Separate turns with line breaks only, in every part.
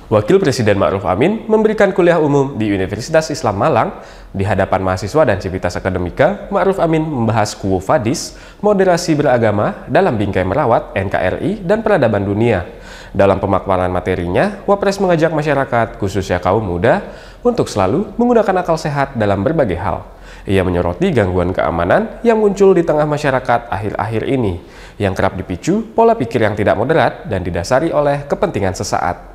Wakil Presiden Ma'ruf Amin memberikan kuliah umum di Universitas Islam Malang. Di hadapan mahasiswa dan Civitas Akademika, Ma'ruf Amin membahas Quo Vadis, moderasi beragama dalam bingkai merawat NKRI dan peradaban dunia. Dalam pemaparan materinya, Wapres mengajak masyarakat, khususnya kaum muda, untuk selalu menggunakan akal sehat dalam berbagai hal. Ia menyoroti gangguan keamanan yang muncul di tengah masyarakat akhir-akhir ini, yang kerap dipicu pola pikir yang tidak moderat dan didasari oleh kepentingan sesaat.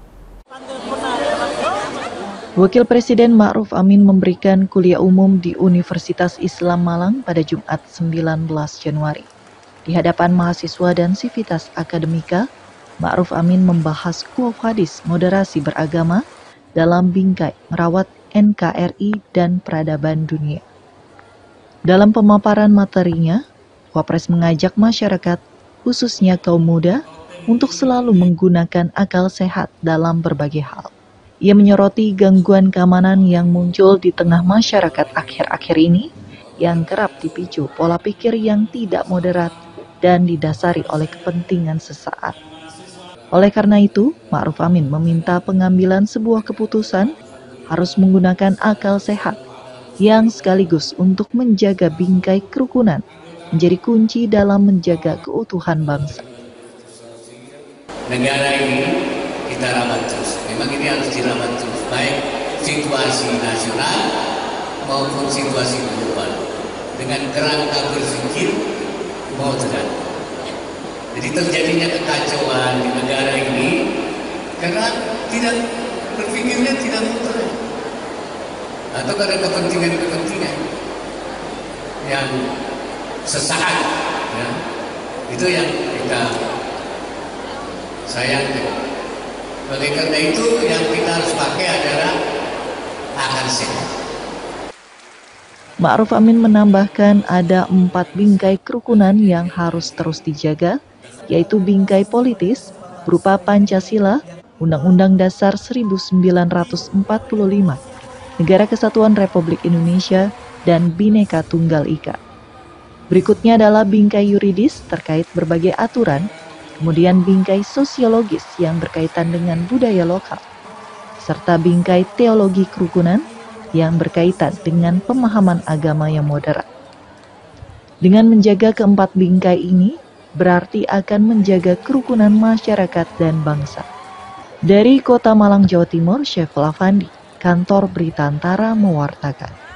Wakil Presiden Ma'ruf Amin memberikan kuliah umum di Universitas Islam Malang pada Jumat 19 Januari. Di hadapan mahasiswa dan Civitas Akademika, Ma'ruf Amin membahas Quo Vadis moderasi beragama dalam bingkai merawat NKRI dan peradaban dunia. Dalam pemaparan materinya, Wapres mengajak masyarakat, khususnya kaum muda, untuk selalu menggunakan akal sehat dalam berbagai hal. Ia menyoroti gangguan keamanan yang muncul di tengah masyarakat akhir-akhir ini yang kerap dipicu pola pikir yang tidak moderat dan didasari oleh kepentingan sesaat. Oleh karena itu, Ma'ruf Amin meminta pengambilan sebuah keputusan harus menggunakan akal sehat yang sekaligus untuk menjaga bingkai kerukunan menjadi kunci dalam menjaga keutuhan bangsa.
Negara ini kita rawat terus. Memang ini harus dirawat terus, baik situasi nasional maupun situasi global, dengan kerangka berpikir moderat. Jadi terjadinya kekacauan di negara ini karena tidak berpikirnya tidak moderat, atau karena kepentingan-kepentingan yang sesaat, ya. Itu yang kita sayangkan. Oleh karena itu yang kita harus pakai adalah akal sehat.
Ma'ruf Amin menambahkan ada 4 bingkai kerukunan yang harus terus dijaga, yaitu bingkai politis berupa Pancasila, Undang-Undang Dasar 1945, Negara Kesatuan Republik Indonesia, dan Bhinneka Tunggal Ika. Berikutnya adalah bingkai yuridis terkait berbagai aturan, kemudian bingkai sosiologis yang berkaitan dengan budaya lokal, serta bingkai teologi kerukunan yang berkaitan dengan pemahaman agama yang moderat. Dengan menjaga keempat bingkai ini, berarti akan menjaga kerukunan masyarakat dan bangsa. Dari Kota Malang, Jawa Timur, Syeful Afandi, Kantor Berita Antara mewartakan.